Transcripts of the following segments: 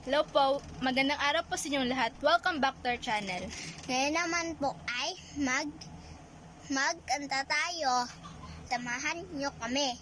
Hello po, magandang araw po sa inyong lahat. Welcome back to our channel. Ngayon naman po ay magkanta tayo. Samahan niyo kami.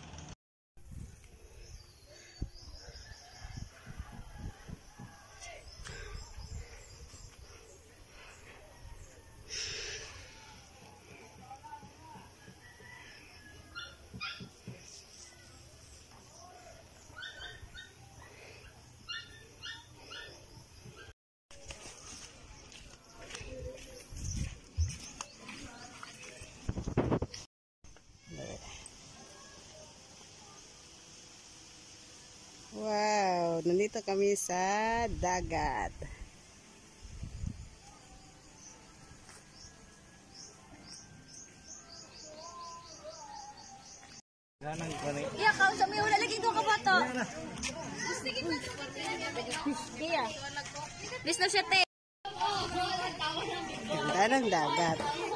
Wow, nandito kami sa dagat. Iya, kau sa may lagi ko kabato. Iya. Bis na siya te. Ganda ng dagat.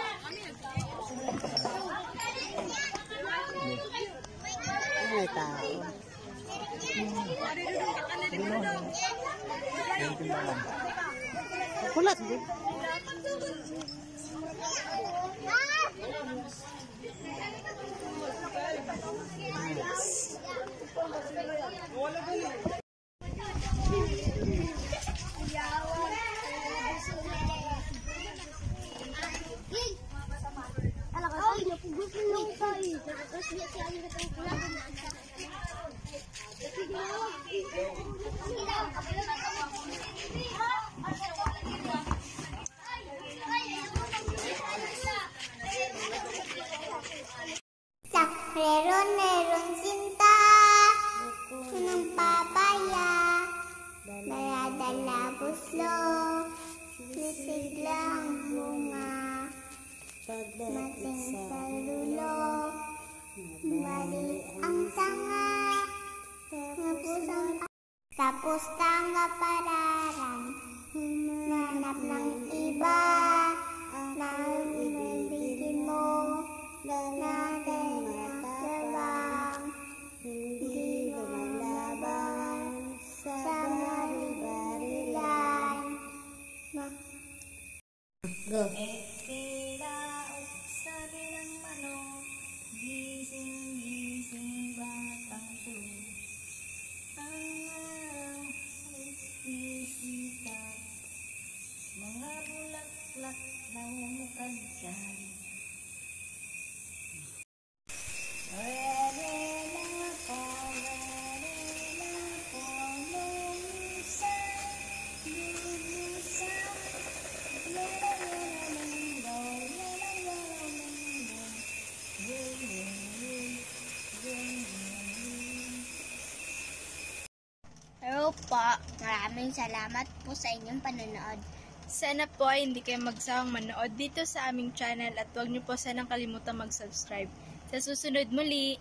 May tao. Kulat din. Meron cinta, punong papaya, dala-dala buslo, sisiglang bunga, mating sa lulo, bali ang tanga, tapos tanga pararan, nanap ng iba, nabibigin mo, Go. Sa bilang manok, gising-gising batang tulog. Ang araw ay sisikat, mga bulaklak na umukadkad. Hello po, maraming salamat po sa inyong panonood. Sana po ay hindi kayo magsawang manood dito sa aming channel at huwag niyo po sanang kalimutang mag-subscribe. Sa susunod muli!